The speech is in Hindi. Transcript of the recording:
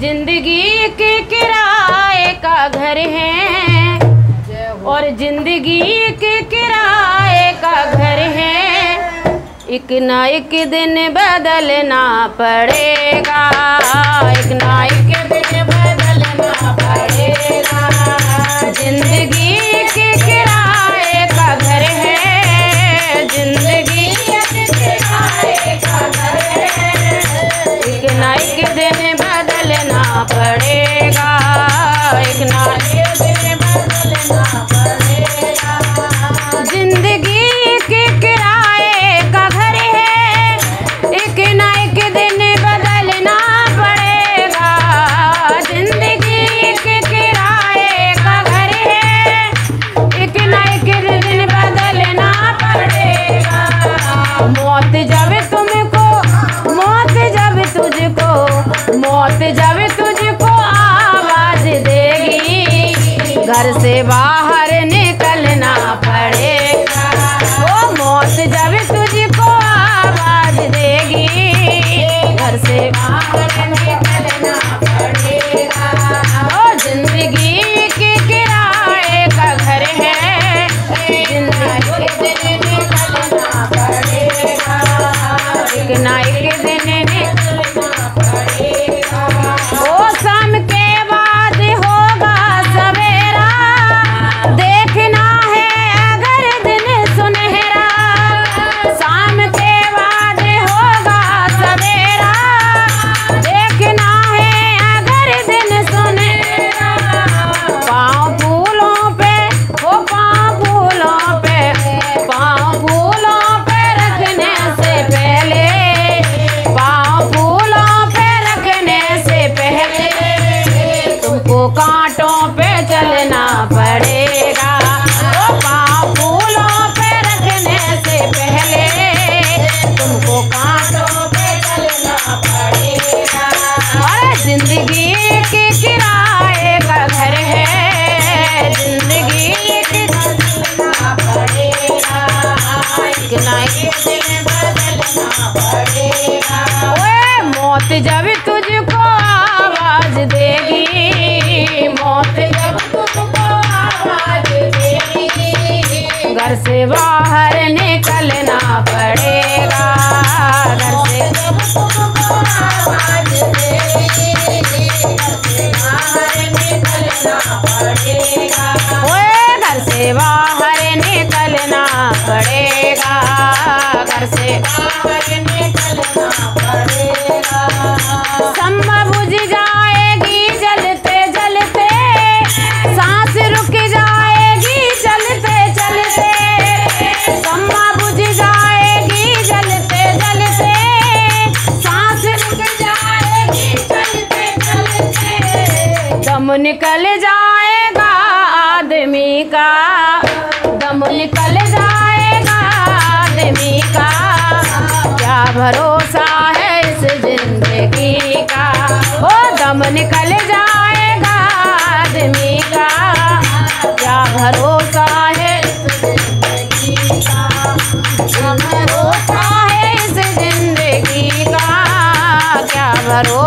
जिंदगी के किराए का घर है, और जिंदगी के किराए का घर है। एक ना एक दिन बदलना पड़ेगा, एक ना एक दिन बदलना पड़ेगा। जिंदगी के किराए का घर है, जिंदगी के किराए का घर है। एक ना एक दिन बदलना पड़ेगा, एक ना एक दिन बदलना पड़ेगा। जिंदगी के किराए का घर है, एक ना एक दिन बदलना पड़ेगा। जिंदगी के किराए का घर है, एक ना एक दिन बदलना पड़ेगा। मौत जब तुमको, मौत जब तुझको, मौत जब तुझको आवाज देगी, घर से बाहर निकलना पड़ेगा। ओ मौत जब तुझको आवाज देगी, घर से बाहर निकलना पड़ेगा। ओ जिंदगी के किराए का घर है, जिंदगी के दिन निकलना पड़ेगा, एक ना एक दिन निकलना पड़ेगा। ओ शाम के बाद होगा सवेरा, देखना है अगर दिन सुनहरा। शाम के बाद होगा सवेरा, देखना है अगर दिन सुनहरा। पाँव फूलों पे, हो पाँव फूलों पे, पाँव फूलों पे रखने से पहले, पाँव फूलों पे रखने से पहले तुमको कांटों पे चलना पड़ेगा। ओ पाँव फूलों पे रखने से पहले तुमको कांटों पे चलना पड़ेगा। और जिंदगी के किराए का घर है, जिंदगी के चलना पड़ेगा, एक ना एक दिन बदलना पड़ेगा। ओए मौत जब तुझको आवाज देगी, मौत जब तुझको आवाज देगी, घर से बाहर निकलना पड़ेगा, घर से जब तुझको आवाज देगी, घर से बाहर निकलना पड़ेगा। ओए घर से बाहर निकलना पड़ेगा, घर से बाहर निकलना पड़ेगा। सम्मा बुझ जाएगी जलते जलते, सांस रुक जाएगी चलते चलते। सम्मा बुझ जाएगी जलते जलते, सांस रुक जाएगी चलते चलते। दम निकल जाएगा आदमी का, दम निकल जाएगा आदमी का। क्या भरोसा है इस जिंदगी का, ओ दम निकल जाएगा आदमी का। क्या भरोसा है इस जिंदगी का, क्या भरोसा है इस जिंदगी का, क्या भरोसा